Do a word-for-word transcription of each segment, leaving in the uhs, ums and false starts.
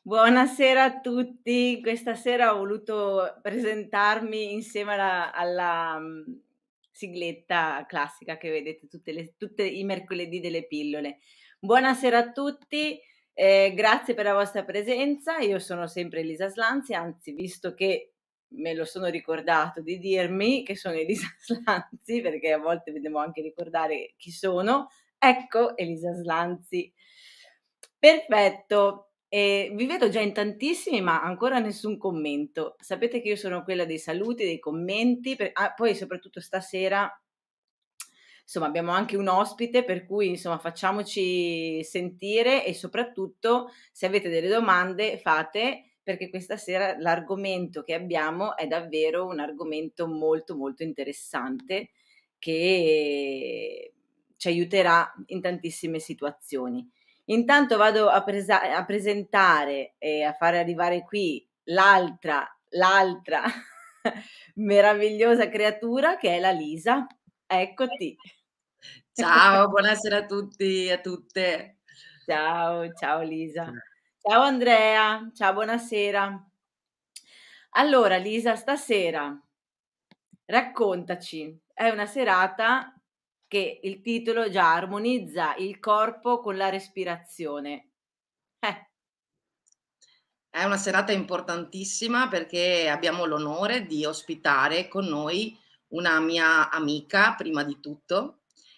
Buonasera a tutti. Questa sera ho voluto presentarmi insieme alla alla, mhmm, sigletta classica che vedete tutte le tutte i mercoledì delle pillole. Buonasera a tutti, ehm, grazie per la vostra presenza. Io sono sempre Elisa Slanzi, anzi visto che me lo sono ricordato di dirmi che sono Elisa Slanzi, perché a volte mi devo anche ricordare chi sono, ecco Elisa Slanzi. Perfetto. Ehm, vi vedo già in tantissimi, ma ancora nessun commento. Sapete che io sono quella dei saluti, dei commenti, per ah, poi soprattutto stasera, insomma, abbiamo anche un ospite, per cui insomma facciamoci sentire e soprattutto se avete delle domande fate, perché questa sera l'argomento che abbiamo è davvero un argomento molto, molto interessante che ci aiuterà in tantissime situazioni. Intanto vado a presa a presentare e a fare arrivare qui l'altra l'altra meravigliosa creatura che è la Lisa. Eccoti. Ciao, buonasera a tutti e a tutte. Ciao, ciao Lisa. Ciao Andrea, ciao, buonasera. Allora Lisa, stasera raccontaci. È una serata che il titolo già armonizza il corpo con la respirazione. Eh. È una serata importantissima perché abbiamo l'onore di ospitare con noi una mia amica, prima di tutto,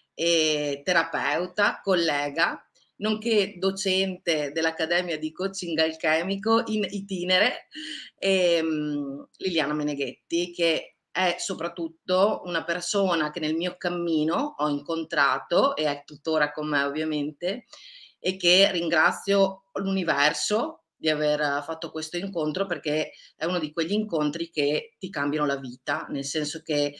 e terapeuta, collega, nonché docente dell'Accademia di Coaching Alchemico in itinere, ehm, Liliana Meneghetti, che è soprattutto una persona che nel mio cammino ho incontrato e è tuttora con me ovviamente, e che ringrazio l'universo di aver fatto questo incontro, perché è uno di quegli incontri che ti cambiano la vita, nel senso che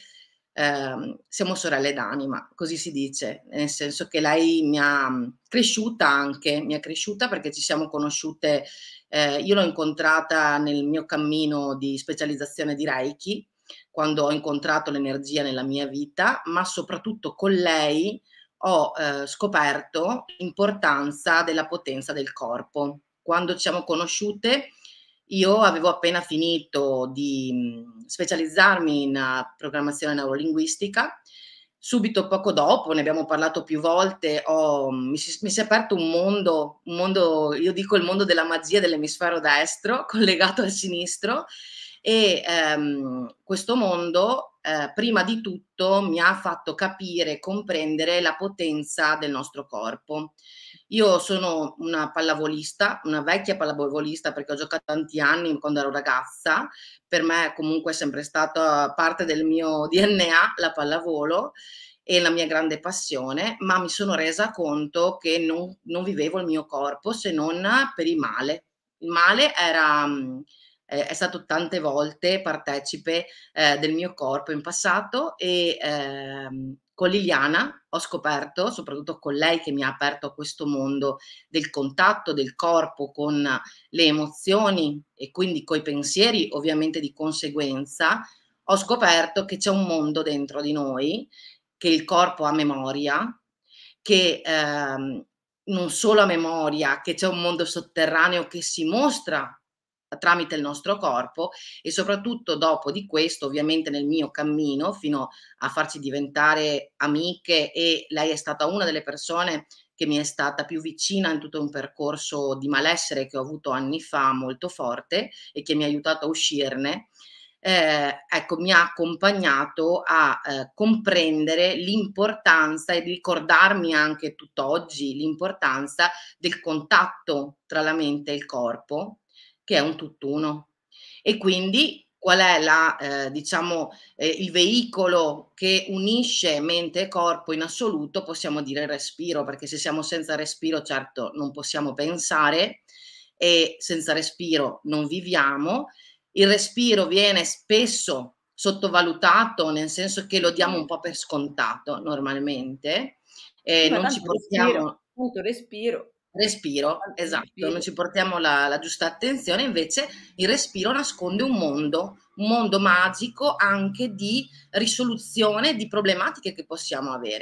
ehm, siamo sorelle d'anima, così si dice, nel senso che lei mi ha cresciuta anche, mi ha cresciuta perché ci siamo conosciute, eh, io l'ho incontrata nel mio cammino di specializzazione di Reiki, quando ho incontrato l'energia nella mia vita, ma soprattutto con lei ho eh, scoperto l'importanza della potenza del corpo. Quando ci siamo conosciute, io avevo appena finito di mh, specializzarmi in uh, programmazione neurolinguistica. Subito poco dopo, ne abbiamo parlato più volte, ho, mi, si, mi si è aperto un mondo, un mondo, io dico il mondo della magia dell'emisfero destro, collegato al sinistro, e ehm, questo mondo, eh, prima di tutto, mi ha fatto capire e comprendere la potenza del nostro corpo. Io sono una pallavolista, una vecchia pallavolista perché ho giocato tanti anni quando ero ragazza, per me comunque è sempre stata parte del mio D N A la pallavolo e la mia grande passione, ma mi sono resa conto che non, non vivevo il mio corpo se non per il male. Il male era, mh, eh, è stato tante volte partecipe eh, del mio corpo in passato e ehm, con Liliana ho scoperto, soprattutto con lei che mi ha aperto a questo mondo del contatto del corpo con le emozioni e quindi coi pensieri ovviamente di conseguenza, ho scoperto che c'è un mondo dentro di noi, che il corpo ha memoria, che ehm, non solo ha memoria, che c'è un mondo sotterraneo che si mostra tramite il nostro corpo e soprattutto dopo di questo, ovviamente nel mio cammino fino a farci diventare amiche, e lei è stata una delle persone che mi è stata più vicina in tutto un percorso di malessere che ho avuto anni fa molto forte e che mi ha aiutato a uscirne. Eh, ecco, mi ha accompagnato a eh, comprendere l'importanza e ricordarmi anche tutt'oggi l'importanza del contatto tra la mente e il corpo, che è un tutt'uno. E quindi qual è la, eh, diciamo, eh, il veicolo che unisce mente e corpo in assoluto? Possiamo dire il respiro, perché se siamo senza respiro, certo, non possiamo pensare e senza respiro non viviamo. Il respiro viene spesso sottovalutato, nel senso che lo diamo un po' per scontato normalmente, Sì, e ma non ci tanto respiro, portiamo appunto respiro, respiro, tanto esatto, non respiro. ci portiamo la la giusta attenzione, invece il respiro nasconde un mondo, un mondo magico anche di risoluzione di problematiche che possiamo avere.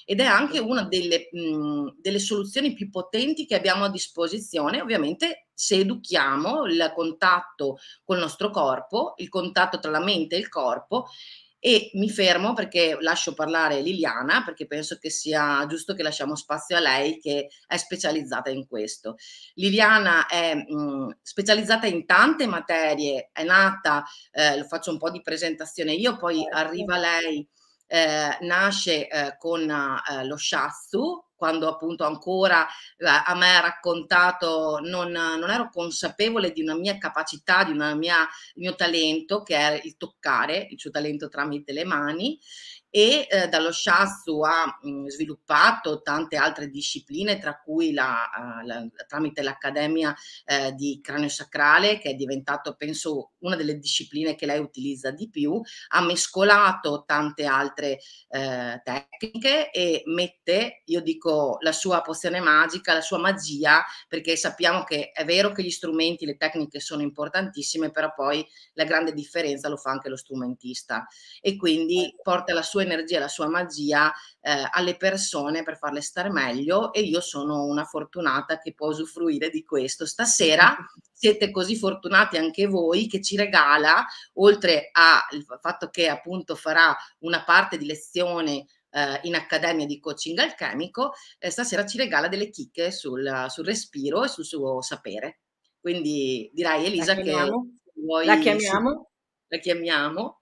ed è anche una delle, mh, delle soluzioni più potenti che abbiamo a disposizione, ovviamente se educhiamo il contatto col nostro corpo, il contatto tra la mente e il corpo. E mi fermo perché lascio parlare Liliana, perché penso che sia giusto che lasciamo spazio a lei che è specializzata in questo. Liliana è mh, specializzata in tante materie, è nata, eh, lo faccio un po' di presentazione io, poi arriva lei, eh, nasce eh, con eh, lo shiatsu, quando appunto ancora eh, a me ha raccontato, non, non ero consapevole di una mia capacità, di una mia, il mio talento, che è il toccare, il suo talento tramite le mani, e eh, dallo shiatsu ha mh, sviluppato tante altre discipline, tra cui la, uh, la, tramite l'Accademia eh, di Cranio Sacrale, che è diventato, penso, una delle discipline che lei utilizza di più, ha mescolato tante altre eh, tecniche e mette, io dico, la sua pozione magica, la sua magia, perché sappiamo che è vero che gli strumenti, le tecniche sono importantissime, però poi la grande differenza lo fa anche lo strumentista, e quindi porta la sua energia, la sua magia eh, alle persone per farle stare meglio, e io sono una fortunata che può usufruire di questo. Stasera siete così fortunati anche voi che ci regala, oltre al fatto che appunto farà una parte di lezione eh, in Accademia di Coaching Alchemico, eh, stasera ci regala delle chicche sul, sul respiro e sul suo sapere. Quindi direi, La Elisa, che chiamiamo? La vuoi, sì, chiamiamo? la chiamiamo.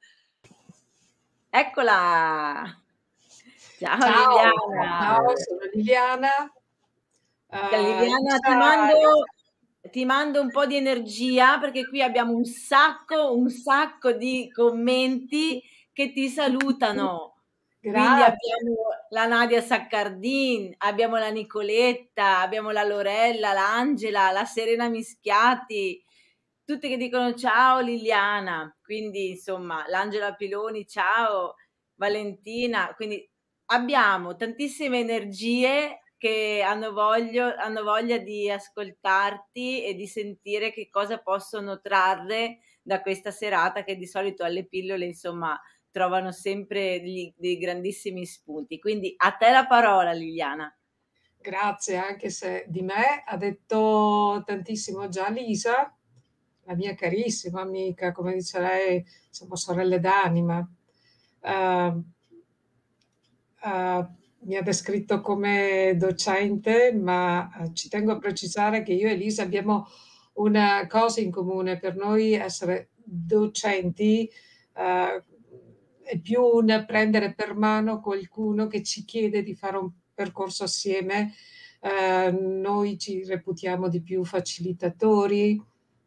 Eccola! Ciao Ciao, Liliana! ciao, sono Liliana. Uh, Liliana, ti Lisa, mando, ti mando un po' di energia perché qui abbiamo un sacco, un sacco di commenti che ti salutano. Quindi grazie. abbiamo la Nadia Saccardin, abbiamo la Nicoletta, abbiamo la Lorella, l'Angela, la Serena Mischiati, tutte che dicono ciao Liliana. Quindi insomma, l'Angela Piloni, ciao Valentina. Quindi abbiamo tantissime energie che hanno, voglio, hanno voglia di ascoltarti e di sentire che cosa possono trarre da questa serata, che di solito alle pillole, insomma, trovano sempre degli, dei grandissimi spunti. Quindi a te la parola, Liliana. Grazie, anche se di me ha detto tantissimo già Lisa, la mia carissima amica, come dice lei, siamo sorelle d'anima. Uh, uh, mi ha descritto come docente, ma uh, ci tengo a precisare che io e Lisa abbiamo una cosa in comune: per noi essere docenti uh, è più un prendere per mano qualcuno che ci chiede di fare un percorso assieme. Uh, noi ci reputiamo di più facilitatori.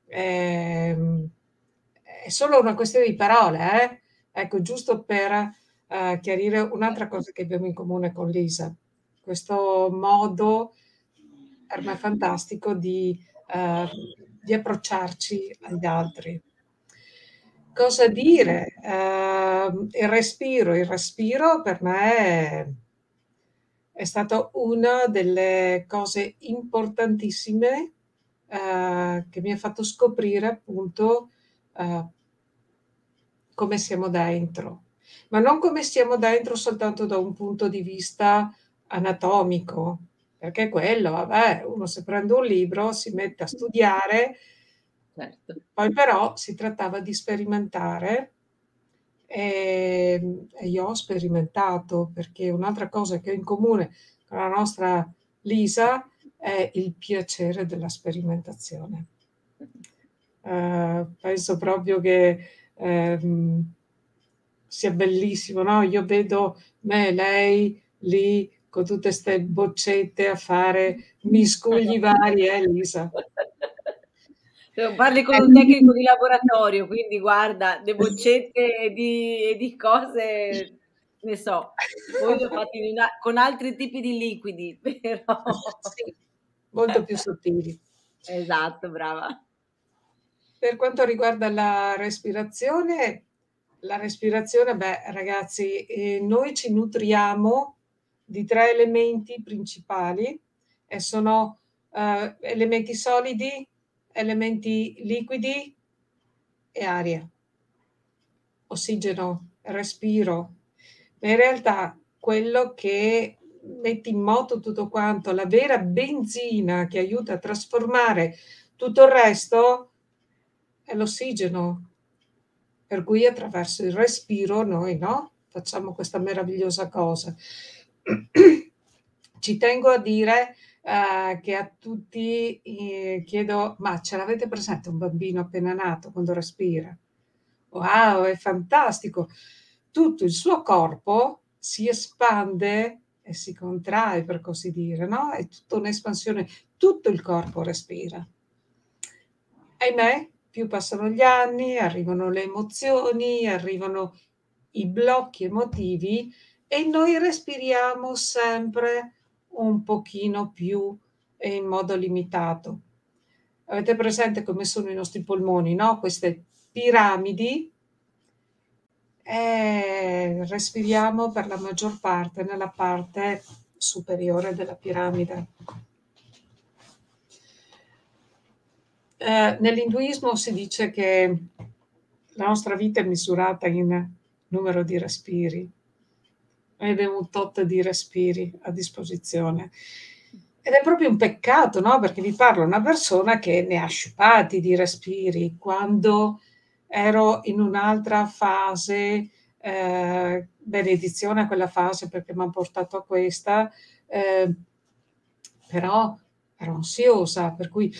Ehm, è solo una questione di parole, eh? Ecco, giusto per uh, chiarire un'altra cosa che abbiamo in comune con Lisa, questo modo per me fantastico di, uh, di approcciarci agli altri. Cosa dire? Uh, il respiro, il respiro per me è, è stata una delle cose importantissime uh, che mi ha fatto scoprire appunto uh, come siamo dentro, ma non come stiamo dentro soltanto da un punto di vista anatomico, perché quello, vabbè, uno se prende un libro si mette a studiare, Certo. poi però si trattava di sperimentare, e, e io ho sperimentato, perché un'altra cosa che ho in comune con la nostra Lisa è il piacere della sperimentazione. Uh, penso proprio che ehm, sia bellissimo, no? Io vedo me e lei lì con tutte queste boccette a fare miscugli vari, eh, Lisa? Parli con un tecnico di laboratorio, quindi guarda, le boccette di, e di cose, ne so, voi lo fate in una, con altri tipi di liquidi, però... Sì, molto più sottili. Esatto, brava. Per quanto riguarda la respirazione, la respirazione, beh, ragazzi, eh, noi ci nutriamo di tre elementi principali, e sono eh, elementi solidi, elementi liquidi e aria, ossigeno, respiro. Ma in realtà quello che metti in moto tutto quanto, la vera benzina che aiuta a trasformare tutto il resto è l'ossigeno. Per cui attraverso il respiro noi, no, facciamo questa meravigliosa cosa. Ci tengo a dire, ehm, che a tutti, ehm, chiedo: ma ce l'avete presente un bambino appena nato quando respira? Wow, è fantastico! Tutto il suo corpo si espande e si contrae, per così dire, no, è tutta un'espansione, tutto il corpo respira. Ahimè, più passano gli anni, arrivano le emozioni, arrivano i blocchi emotivi e noi respiriamo sempre un pochino più e in modo limitato. Avete presente come sono i nostri polmoni, no, queste piramidi? Eh, respiriamo per la maggior parte nella parte superiore della piramide. Eh, nell'induismo si dice che la nostra vita è misurata in numero di respiri. Noi abbiamo un tot di respiri a disposizione. Ed è proprio un peccato, no? Perché vi parlo una persona che ne ha sciupati di respiri. Quando ero in un'altra fase, eh, benedizione a quella fase perché mi ha portato a questa, eh, però ero ansiosa, per cui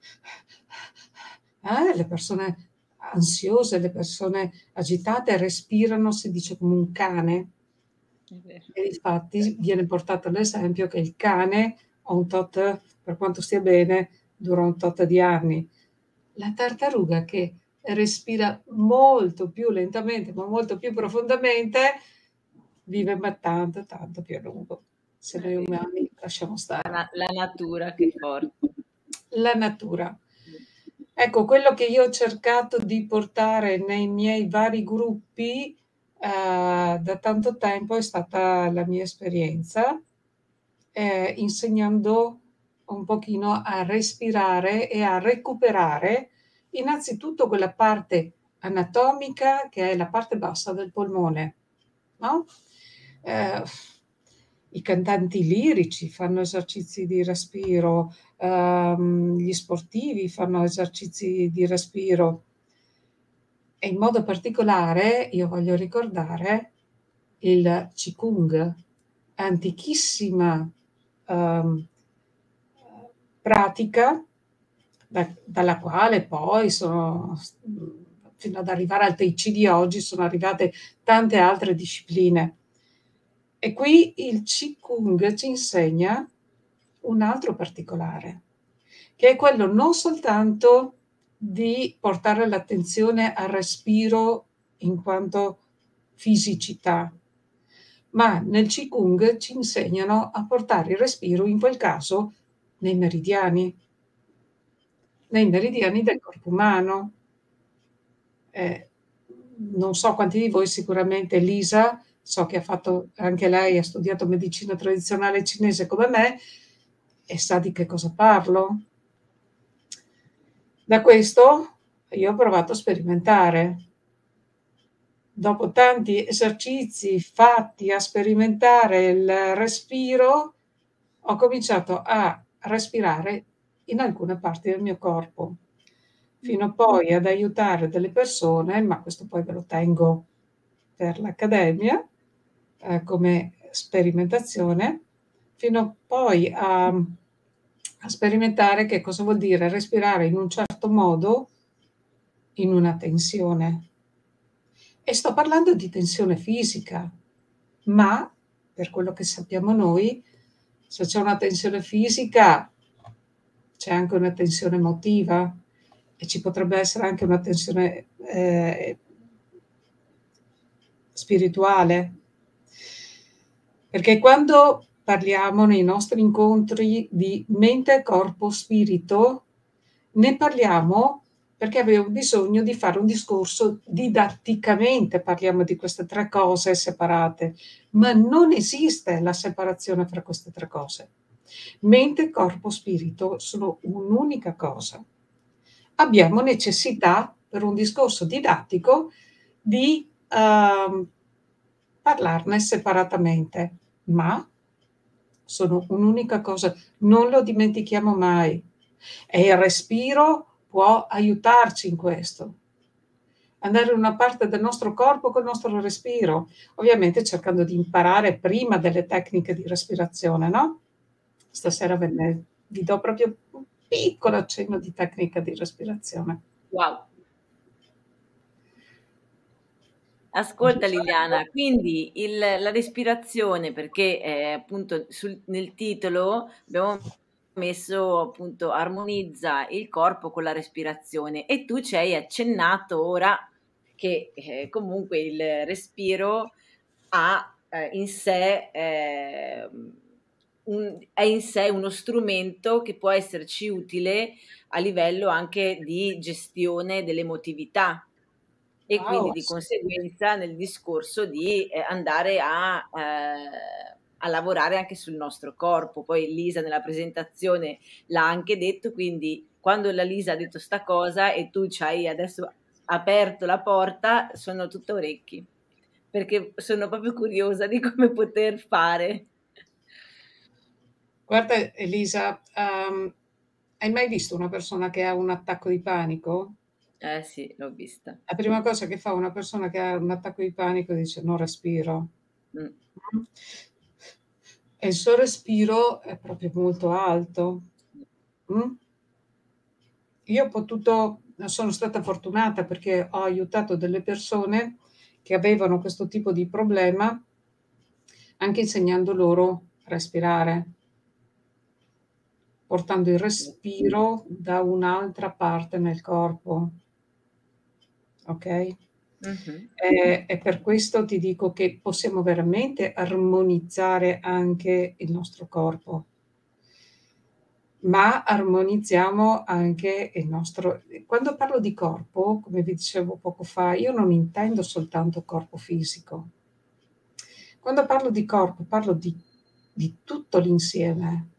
eh, le persone ansiose, le persone agitate respirano, si dice, come un cane. E infatti viene portato l'esempio che il cane ha un tot, per quanto stia bene, dura un tot di anni. La tartaruga che respira molto più lentamente, ma molto più profondamente, vive ma tanto, tanto più a lungo. Se noi umani lasciamo stare. La, la natura che è forte. La natura. Ecco, quello che io ho cercato di portare nei miei vari gruppi eh, da tanto tempo è stata la mia esperienza, eh, insegnando un pochino a respirare e a recuperare innanzitutto quella parte anatomica che è la parte bassa del polmone, no? Eh, I cantanti lirici fanno esercizi di respiro, ehm, gli sportivi fanno esercizi di respiro. E in modo particolare io voglio ricordare il Qigong, antichissima um, pratica da, dalla quale poi sono, fino ad arrivare al Tai Chi di oggi, sono arrivate tante altre discipline. E qui il Qigong ci insegna un altro particolare, che è quello non soltanto di portare l'attenzione al respiro in quanto fisicità, ma nel Qigong ci insegnano a portare il respiro, in quel caso, nei meridiani, nei meridiani del corpo umano. Eh, non so quanti di voi, sicuramente Lisa, so che ha fatto, anche lei ha studiato medicina tradizionale cinese come me, e sa di che cosa parlo. Da questo io ho provato a sperimentare. Dopo tanti esercizi fatti a sperimentare il respiro, ho cominciato a respirare in alcune parti del mio corpo, fino poi ad aiutare delle persone, ma questo poi ve lo tengo per l'accademia, eh, come sperimentazione, fino poi a, a sperimentare che cosa vuol dire respirare in un certo modo in una tensione. E sto parlando di tensione fisica, ma per quello che sappiamo noi, se c'è una tensione fisica, c'è anche una tensione emotiva e ci potrebbe essere anche una tensione eh, spirituale. Perché quando parliamo nei nostri incontri di mente, corpo, spirito, ne parliamo perché avevo bisogno di fare un discorso didatticamente, parliamo di queste tre cose separate, ma non esiste la separazione fra queste tre cose. Mente, corpo, spirito sono un'unica cosa. Abbiamo necessità, per un discorso didattico, di uh, parlarne separatamente, ma sono un'unica cosa, non lo dimentichiamo mai. E il respiro può aiutarci in questo. Andare in una parte del nostro corpo col nostro respiro, ovviamente cercando di imparare prima delle tecniche di respirazione, no? Stasera ve ne vi do proprio un piccolo accenno di tecnica di respirazione. Wow. Ascolta Liliana, quindi il, la respirazione, perché eh, appunto sul, nel titolo abbiamo messo appunto armonizza il corpo con la respirazione e tu ci hai accennato ora che eh, comunque il respiro ha eh, in sé eh, un, è in sé uno strumento che può esserci utile a livello anche di gestione dell'emotività e quindi Wow, di sì. conseguenza nel discorso di eh, andare a, eh, a lavorare anche sul nostro corpo. Poi Lisa nella presentazione l'ha anche detto, quindi quando la Lisa ha detto sta cosa e tu ci hai adesso aperto la porta, sono tutta orecchi, perché sono proprio curiosa di come poter fare. Guarda Elisa, um, hai mai visto una persona che ha un attacco di panico? Eh sì, l'ho vista. La prima cosa che fa una persona che ha un attacco di panico dice non respiro. Mm. E il suo respiro è proprio molto alto. Mm? Io ho potuto, sono stata fortunata perché ho aiutato delle persone che avevano questo tipo di problema, anche insegnando loro a respirare, portando il respiro da un'altra parte nel corpo. Ok? Mm-hmm. E, e per questo ti dico che possiamo veramente armonizzare anche il nostro corpo, ma armonizziamo anche il nostro... Quando parlo di corpo, come vi dicevo poco fa, io non intendo soltanto corpo fisico. Quando parlo di corpo, parlo di, di tutto l'insieme.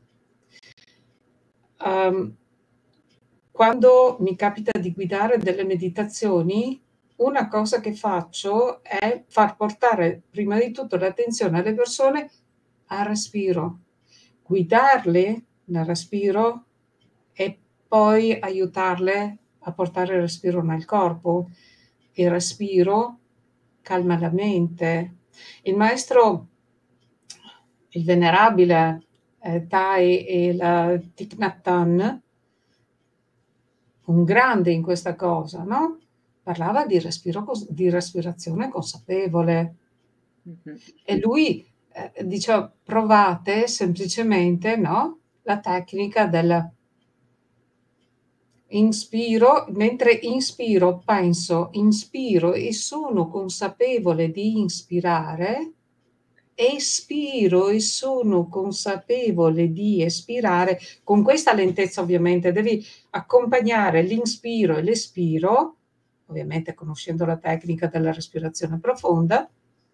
Um, quando mi capita di guidare delle meditazioni, una cosa che faccio è far portare prima di tutto l'attenzione alle persone al respiro, guidarle nel respiro e poi aiutarle a portare il respiro nel corpo. Il respiro calma la mente. Il maestro, il venerabile eh, Thai el Thich Nhat Hanh, un grande in questa cosa, no? Parlava di, respiro, di respirazione consapevole. Mm-hmm. E lui eh, diceva provate semplicemente, no? La tecnica del inspiro, mentre inspiro penso, inspiro e sono consapevole di inspirare, espiro e sono consapevole di espirare. Con questa lentezza ovviamente devi accompagnare l'inspiro e l'espiro, ovviamente conoscendo la tecnica della respirazione profonda.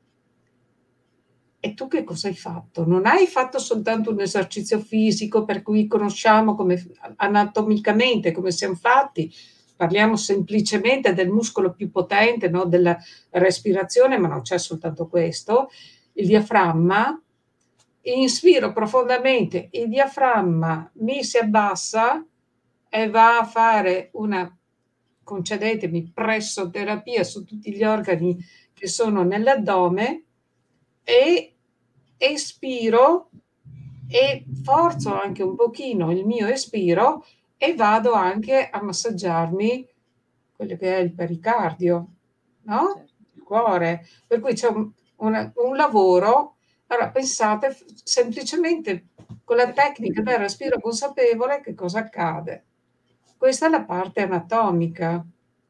E tu che cosa hai fatto? Non hai fatto soltanto un esercizio fisico per cui conosciamo come anatomicamente come siamo fatti, parliamo semplicemente del muscolo più potente, no? Della respirazione, ma non c'è soltanto questo. Il diaframma, inspiro profondamente, il diaframma mi si abbassa e va a fare una, concedetemi, pressoterapia su tutti gli organi che sono nell'addome e espiro e forzo anche un pochino il mio espiro e vado anche a massaggiarmi quello che è il pericardio, no? Certo. Il cuore. Per cui c'è un, una, un lavoro. Allora pensate semplicemente con la tecnica del respiro consapevole che cosa accade. Questa è la parte anatomica.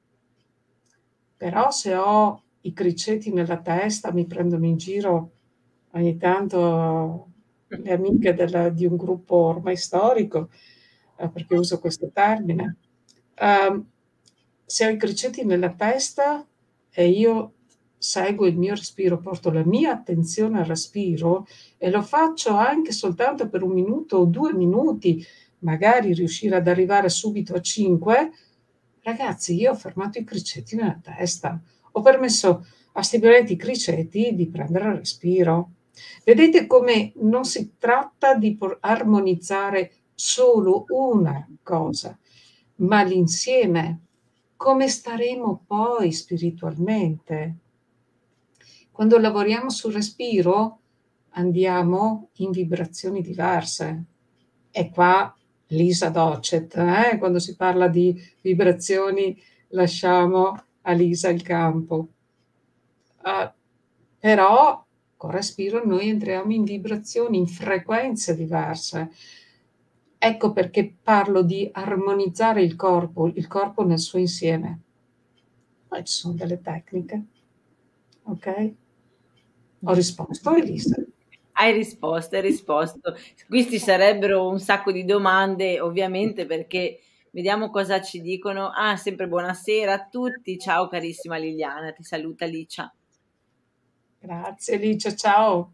Però se ho i criceti nella testa, mi prendono in giro ogni tanto le amiche della, di un gruppo ormai storico, eh, perché uso questo termine. Um, se ho i criceti nella testa e io seguo il mio respiro, porto la mia attenzione al respiro e lo faccio anche soltanto per un minuto o due minuti, magari riuscire ad arrivare subito a cinque, ragazzi, io ho fermato i criceti nella testa, ho permesso a sti benedetti criceti di prendere il respiro. Vedete come non si tratta di por armonizzare solo una cosa, ma l'insieme. Come staremo poi spiritualmente? Quando lavoriamo sul respiro andiamo in vibrazioni diverse. E qua Lisa Docet, eh, quando si parla di vibrazioni lasciamo a Lisa il campo. Uh, però col respiro noi entriamo in vibrazioni, in frequenze diverse. Ecco perché parlo di armonizzare il corpo, il corpo nel suo insieme. Poi ci sono delle tecniche, ok? Ho risposto, Elisa? Hai risposto, hai risposto. Qui ci sarebbero un sacco di domande, ovviamente, perché vediamo cosa ci dicono. Ah, sempre buonasera a tutti. Ciao carissima Liliana, ti saluta Licia. Grazie Licia, ciao.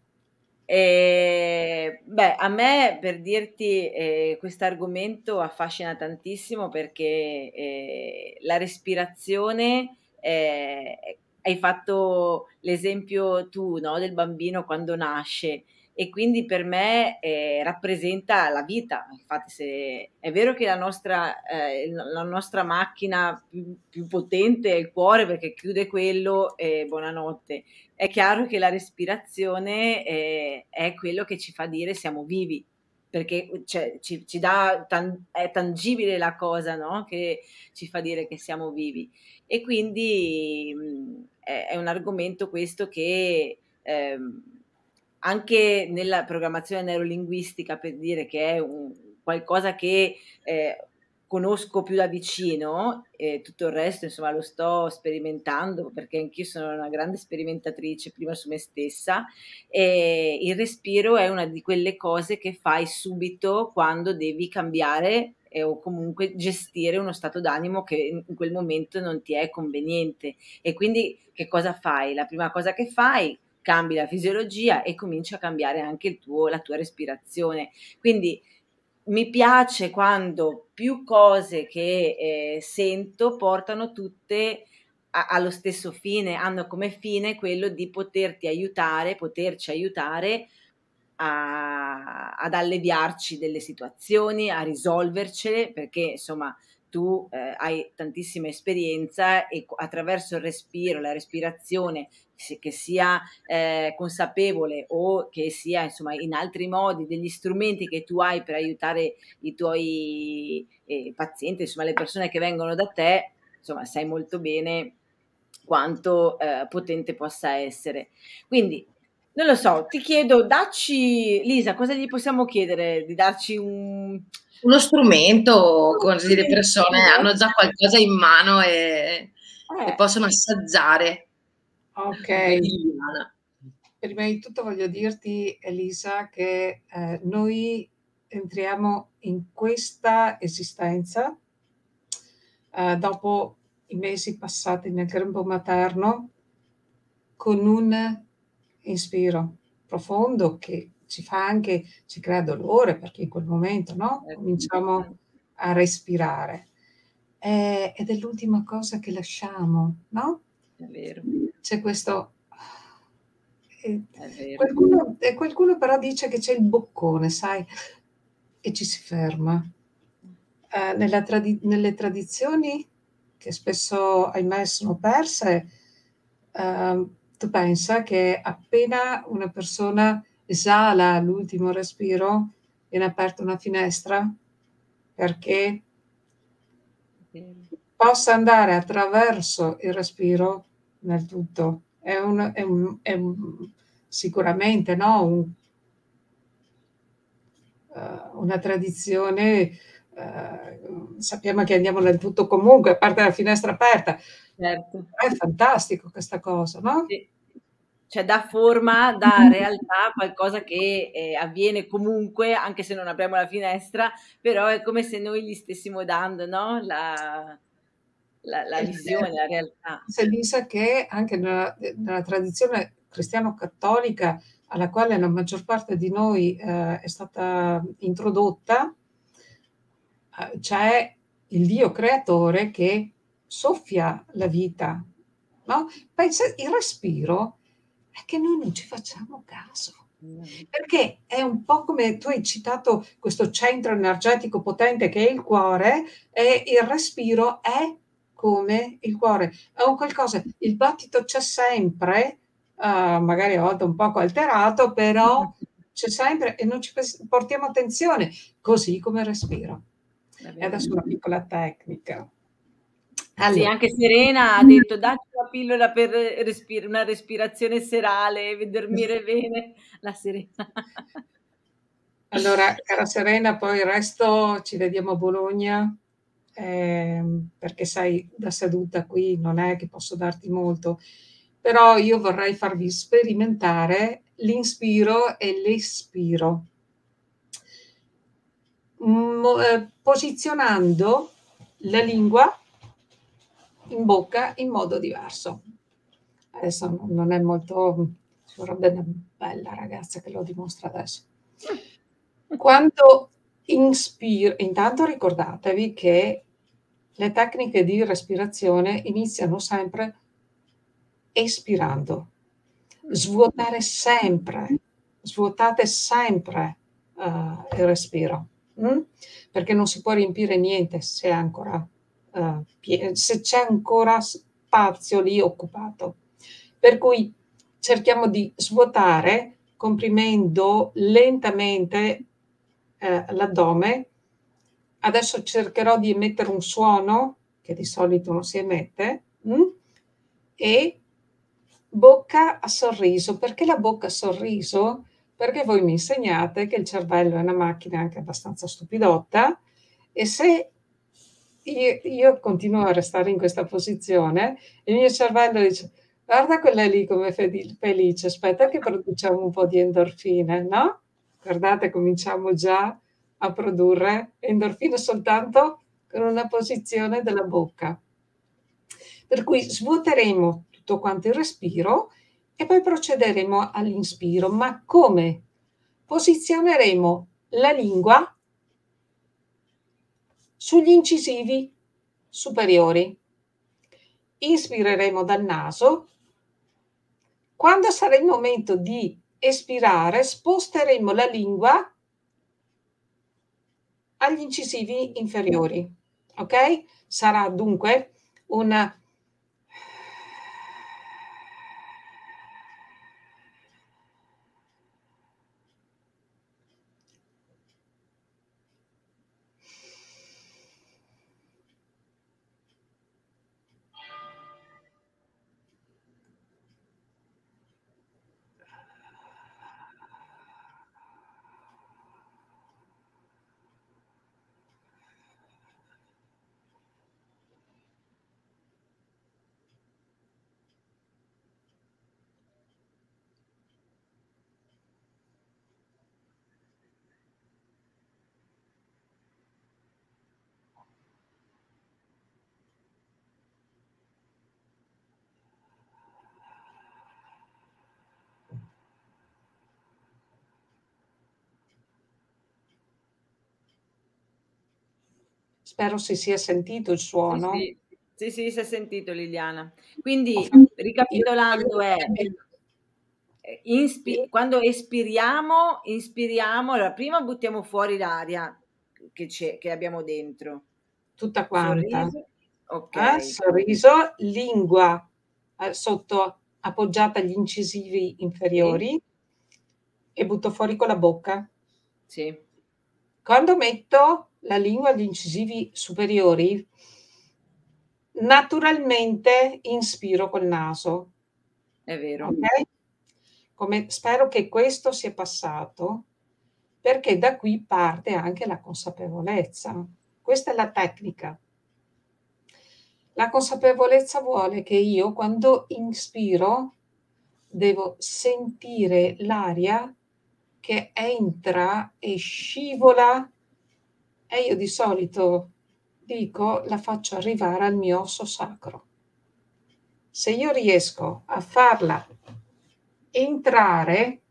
E, beh, a me, per dirti, eh, questo argomento affascina tantissimo perché eh, la respirazione, eh, hai fatto l'esempio tu, no, del bambino quando nasce e quindi per me eh, rappresenta la vita. Infatti, se è vero che la nostra, eh, la nostra macchina più, più potente è il cuore perché chiude quello e buonanotte. È chiaro che la respirazione eh, è quello che ci fa dire siamo vivi, perché cioè, ci, ci dà, tan- è tangibile la cosa, no? Che ci fa dire che siamo vivi. E quindi mh, è, è un argomento questo che ehm, anche nella programmazione neurolinguistica, per dire che è un, qualcosa che eh, conosco più da vicino e tutto il resto insomma lo sto sperimentando perché anch'io sono una grande sperimentatrice prima su me stessa e il respiro è una di quelle cose che fai subito quando devi cambiare eh, o comunque gestire uno stato d'animo che in quel momento non ti è conveniente e quindi che cosa fai? La prima cosa che fai cambi la fisiologia e cominci a cambiare anche il tuo, la tua respirazione quindi mi piace quando più cose che eh, sento portano tutte a- allo stesso fine, hanno come fine quello di poterti aiutare, poterci aiutare a- ad alleviarci delle situazioni, a risolvercele, perché insomma tu eh, hai tantissima esperienza e co- attraverso il respiro, la respirazione, se- che sia eh, consapevole o che sia insomma in altri modi, degli strumenti che tu hai per aiutare i tuoi eh, pazienti, insomma le persone che vengono da te, insomma sai molto bene quanto eh, potente possa essere. Quindi non lo so, ti chiedo, dacci, Lisa, cosa gli possiamo chiedere? Di darci un... Uno strumento, uno così le persone strumentino? hanno già qualcosa in mano e, e Eh, possono assaggiare ok. un po' di Liliana. Prima di tutto voglio dirti, Elisa, che eh, noi entriamo in questa esistenza eh, dopo i mesi passati nel grembo materno con un inspiro profondo che ci fa anche, ci crea dolore perché in quel momento, no? Cominciamo a respirare. Eh, ed è l'ultima cosa che lasciamo, no? È vero, C'è questo... eh, è vero. qualcuno, eh, qualcuno però dice che c'è il boccone, sai, e ci si ferma. Eh, nella tradi- nelle tradizioni che spesso, ahimè, sono perse, ehm, tu pensa che appena una persona esala l'ultimo respiro, viene aperta una finestra perché Vero. possa andare attraverso il respiro nel tutto. È un, è un, è un, sicuramente no? un, uh, una tradizione, uh, sappiamo che andiamo nel tutto comunque, a parte la finestra aperta. Certo. È fantastico questa cosa, no? Sì. Cioè dà forma, dà realtà a qualcosa che eh, avviene comunque, anche se non apriamo la finestra, però è come se noi gli stessimo dando, no? La, la, la visione, la realtà. Si dice che anche nella, nella tradizione cristiano-cattolica alla quale la maggior parte di noi eh, è stata introdotta, eh, c'è il Dio creatore che soffia la vita. No? Pensa, il respiro è che noi non ci facciamo caso. Perché è un po' come tu hai citato questo centro energetico potente che è il cuore, e il respiro è come il cuore, è un qualcosa, il battito c'è sempre, uh, magari a volte un poco alterato, però c'è sempre e non ci portiamo attenzione, così come il respiro. E adesso una piccola tecnica. Sì, Allora. anche Serena ha detto dacci una pillola per respir una respirazione serale, per dormire bene, la Serena. Allora, cara Serena, poi il resto ci vediamo a Bologna, ehm, perché sai, da seduta qui non è che posso darti molto, però io vorrei farvi sperimentare l'inspiro e l'espiro. Mo ehm, posizionando la lingua in bocca in modo diverso. Adesso non è molto, ci vorrebbe una bella ragazza che lo dimostra adesso. Quando inspir intanto ricordatevi che le tecniche di respirazione iniziano sempre espirando. Svuotare sempre, svuotate sempre, uhm, il respiro, mh, perché non si può riempire niente se è ancora, uhm, pie se c'è ancora spazio lì occupato. Per cui cerchiamo di svuotare comprimendo lentamente, ehm, l'addome. Adesso cercherò di emettere un suono, che di solito non si emette, mh, e bocca a sorriso. Perché la bocca a sorriso? Perché voi mi insegnate che il cervello è una macchina anche abbastanza stupidotta e se i io continuo a restare in questa posizione, il mio cervello dice: "Guarda quella lì come fedi felice, aspetta che produciamo un po' di endorfine", no? Guardate, cominciamo già a produrre endorfine soltanto con una posizione della bocca. Per cui svuoteremo tutto quanto il respiro e poi procederemo all'inspiro. Ma come? Posizioneremo la lingua sugli incisivi superiori. Inspireremo dal naso. Quando sarà il momento di espirare, sposteremo la lingua agli incisivi inferiori, okay? Sarà dunque un Spero si sia sentito il Sì, suono. sì. Sì, sì, si è sentito Liliana. Quindi, Io ricapitolando è ehm, inspi quando espiriamo, inspiriamo, allora prima buttiamo fuori l'aria che c'è che abbiamo dentro. Tutta quanta. Sorriso, Eh, okay. sorriso, lingua, ehm, sotto appoggiata agli incisivi Sì. inferiori e butto fuori con la bocca. Sì. Quando metto la lingua agli incisivi superiori naturalmente inspiro col naso. È vero. Okay? Come spero che questo sia passato, perché da qui parte anche la consapevolezza. Questa è la tecnica. La consapevolezza vuole che io quando inspiro devo sentire l'aria che entra e scivola e io di solito dico la faccio arrivare al mio osso sacro. Se io riesco a farla entrare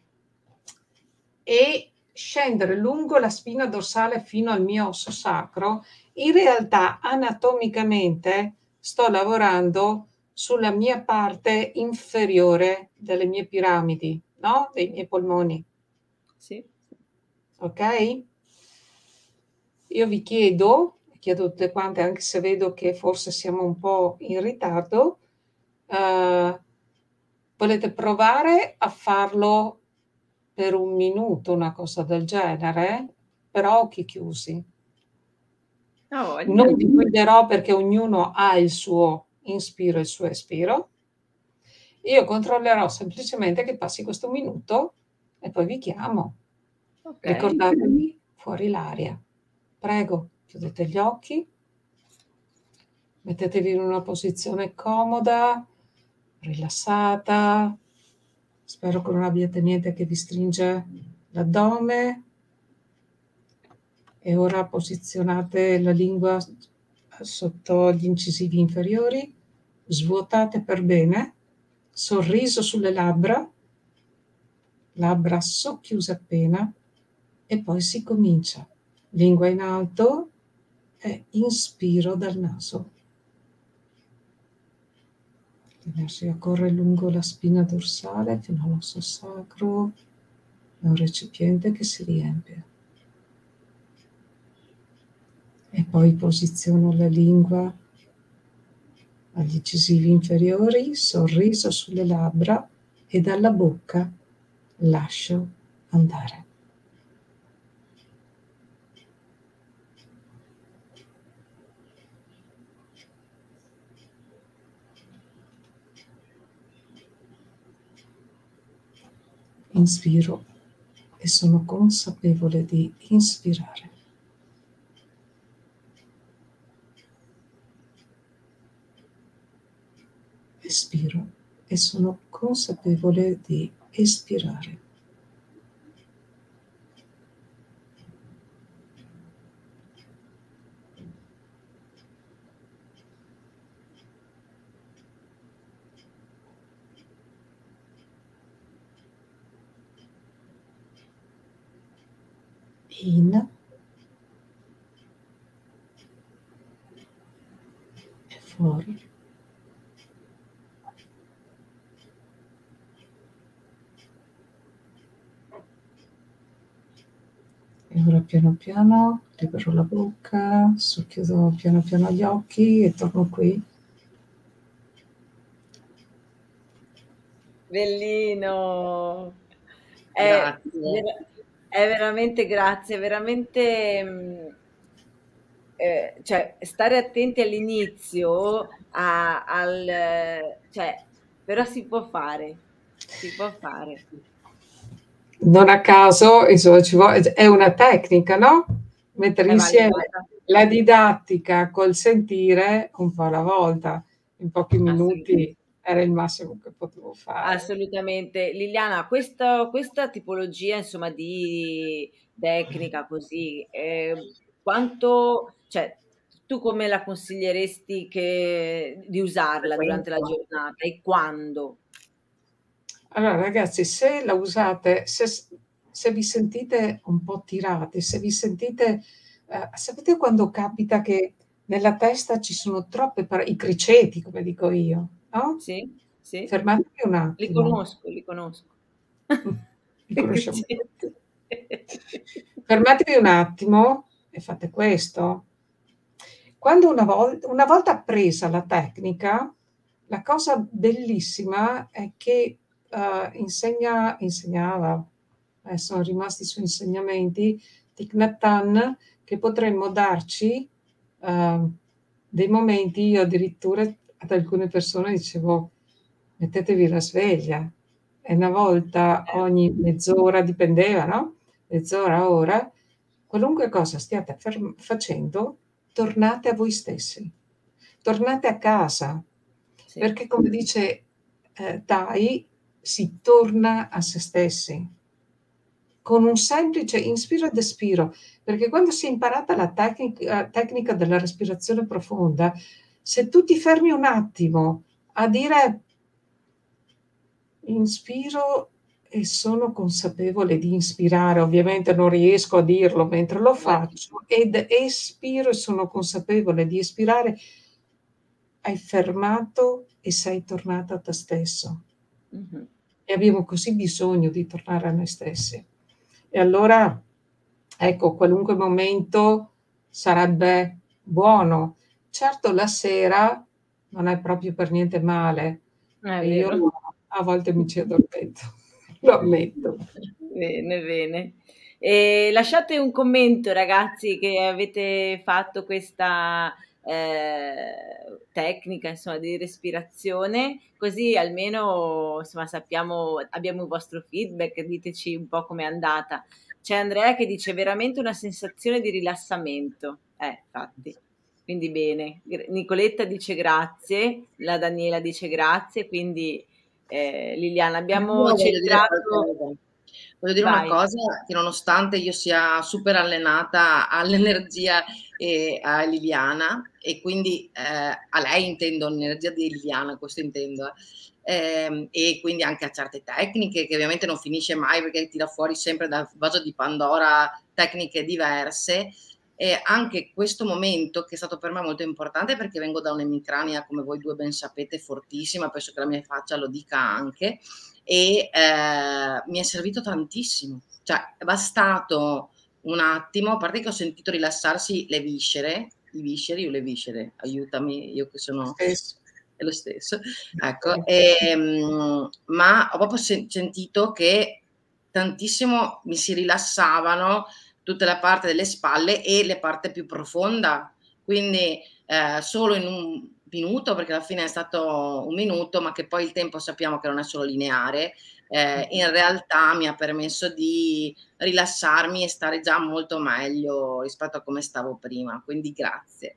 e scendere lungo la spina dorsale fino al mio osso sacro, in realtà anatomicamente sto lavorando sulla mia parte inferiore delle mie piramidi, no, dei miei polmoni. Sì. Ok? Io vi chiedo, chiedo a tutte quante, anche se vedo che forse siamo un po' in ritardo, eh, volete provare a farlo per un minuto, una cosa del genere, però a occhi chiusi. Ha voglia. Non vi guiderò perché ognuno ha il suo inspiro e il suo espiro. Io controllerò semplicemente che passi questo minuto e poi vi chiamo. Ok. Ricordatevi, fuori l'aria. Prego, chiudete gli occhi, mettetevi in una posizione comoda, rilassata. Spero che non abbiate niente che vi stringe l'addome. E ora posizionate la lingua sotto gli incisivi inferiori, svuotate per bene, sorriso sulle labbra, labbra socchiuse appena, e poi si comincia. Lingua in alto e inspiro dal naso. L'energia corre lungo la spina dorsale fino all'osso sacro, è un recipiente che si riempie. E poi posiziono la lingua agli incisivi inferiori, sorriso sulle labbra e dalla bocca lascio andare. Inspiro e sono consapevole di inspirare. Espiro e sono consapevole di espirare. In e fuori. E ora piano piano libero la bocca, socchiudo piano piano gli occhi e torno qui. Bellino! È, Grazie. vera- è veramente grazie, veramente, mh, eh, cioè, stare attenti all'inizio a- al, cioè, però si può fare, si può fare. Non a caso, insomma, ci vuole, è una tecnica, no? Mettere È insieme validata, la didattica col sentire un po' alla volta. In pochi minuti assolutamente. era il massimo che potevo fare. Assolutamente. Liliana, questa, questa tipologia, insomma, di tecnica così, eh, quanto, cioè, tu come la consiglieresti che, di usarla durante la giornata e quando? Allora, ragazzi, se la usate, se, se vi sentite un po' tirati, se vi sentite, eh, sapete quando capita che nella testa ci sono troppe parole, i criceti, come dico io, no? Sì? Sì? Fermatevi un Li attimo. conosco, li conosco. Li conosciamo tutti. Fermatevi un attimo e fate questo. Quando una, vol- una volta presa la tecnica, la cosa bellissima è che eh, insegna, insegnava, eh, sono rimasti i suoi insegnamenti, Thich Nhat Hanh, che potremmo darci eh, dei momenti, io addirittura ad alcune persone dicevo, mettetevi la sveglia, e una volta ogni mezz'ora, dipendeva, no? Mezz'ora, ora, qualunque cosa stiate ferm- facendo, tornate a voi stessi, tornate a casa, Sì. perché come dice eh, Tai, si torna a se stessi, con un semplice inspiro ed espiro, perché quando si è imparata la tecnica, tecnica della respirazione profonda, se tu ti fermi un attimo a dire inspiro e sono consapevole di inspirare, ovviamente non riesco a dirlo mentre lo faccio, ed espiro e sono consapevole di espirare, hai fermato e sei tornata a te stesso. Mhm. e abbiamo così bisogno di tornare a noi stessi. E allora, ecco, qualunque momento sarebbe buono. Certo, la sera non è proprio per niente male, È e io vero. a volte mi ci addormento, lo ammetto. Bene, bene. E lasciate un commento, ragazzi, che avete fatto questa eh, tecnica, insomma, di respirazione, così almeno, insomma, sappiamo, abbiamo il vostro feedback, diteci un po' com'è andata. C'è Andrea che dice veramente una sensazione di rilassamento. Eh, infatti. Quindi bene. Gr- Nicoletta dice grazie, la Daniela dice grazie, quindi eh, Liliana, Io abbiamo voglio dire celebrato. qualcosa. Voglio dire una Vai. cosa, che nonostante io sia super allenata all'energia e a Liliana, e quindi eh, a lei intendo l'energia di Liliana, questo intendo, eh, ehm, e quindi anche a certe tecniche, che ovviamente non finisce mai perché tira fuori sempre dal vaso di Pandora tecniche diverse. E anche questo momento, che è stato per me molto importante, perché vengo da un'emicrania, come voi due ben sapete, fortissima, penso che la mia faccia lo dica anche, e eh, mi è servito tantissimo. Cioè, è bastato un attimo, a parte che ho sentito rilassarsi le viscere, i visceri o le viscere, aiutami, io che sono Spesso. è lo stesso, ecco, e, ma ho proprio sen- sentito che tantissimo mi si rilassavano tutta la parte delle spalle e la parte più profonda, quindi eh, solo in un minuto, perché alla fine è stato un minuto, ma che poi il tempo sappiamo che non è solo lineare, eh, in realtà mi ha permesso di rilassarmi e stare già molto meglio rispetto a come stavo prima, quindi grazie.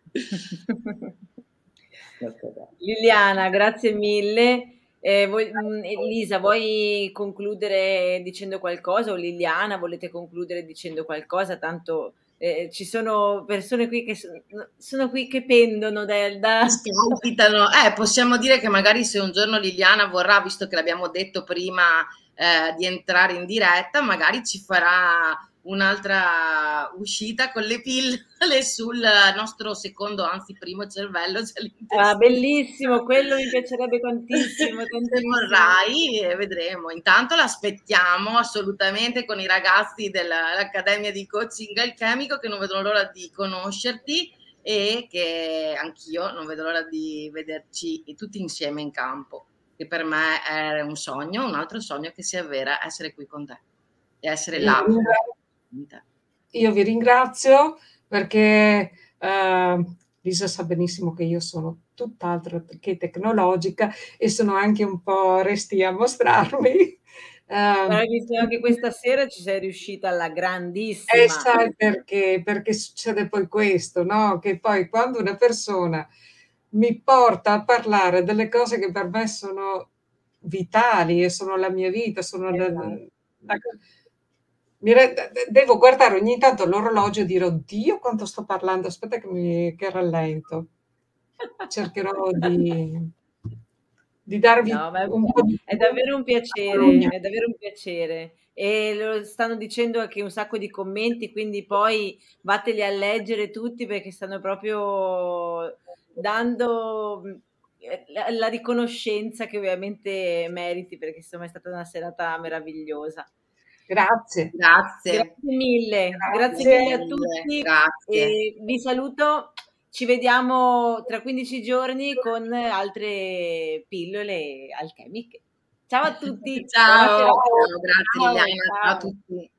Liliana, grazie mille. Eh, vuoi- mh, Elisa, vuoi concludere dicendo qualcosa? O Liliana, volete concludere dicendo qualcosa? Tanto eh, ci sono persone qui che sono, sono qui che pendono da, da... Scalpitano. Eh, possiamo dire che magari se un giorno Liliana vorrà, visto che l'abbiamo detto prima, eh, di entrare in diretta, magari ci farà un'altra uscita con le pillole sul nostro secondo, anzi primo cervello, cioè Ah, l'intestino. bellissimo, quello mi piacerebbe tantissimo, Se tantissimo. vorrai, eh, vedremo. Intanto l'aspettiamo assolutamente con i ragazzi dell'Accademia di Coaching Alchemico, che non vedono l'ora di conoscerti, e che anch'io non vedo l'ora di vederci tutti insieme in campo, che per me è un sogno, un altro sogno che si avvera, essere qui con te e essere Io là. Io vi ringrazio perché eh, Lisa sa benissimo che io sono tutt'altro che tecnologica e sono anche un po' restia a mostrarmi. Però Eh, hai visto anche questa sera ci sei riuscita alla E grandissima. sai perché? Perché succede poi questo, no? Che poi quando una persona mi porta a parlare delle cose che per me sono vitali e sono la mia vita, sono la, Esatto. la- mi re- de- devo guardare ogni tanto l'orologio e dire, oddio, quanto sto parlando, aspetta che, mi, che rallento. Cercherò di, di darvi No, ma un po' di... è davvero un piacere, è davvero un piacere. E lo stanno dicendo anche un sacco di commenti, quindi poi vatteli a leggere tutti perché stanno proprio dando mh, eh, la, la riconoscenza che ovviamente meriti, perché insomma è stata una serata meravigliosa. Grazie. Grazie. Grazie mille, grazie Grazie. mille a Mille, tutti grazie. e vi saluto. Ci vediamo tra quindici giorni con altre pillole alchemiche. Ciao a tutti, buona Ciao, serata. ciao, grazie Ciao, Liliana, ciao a ciao. tutti.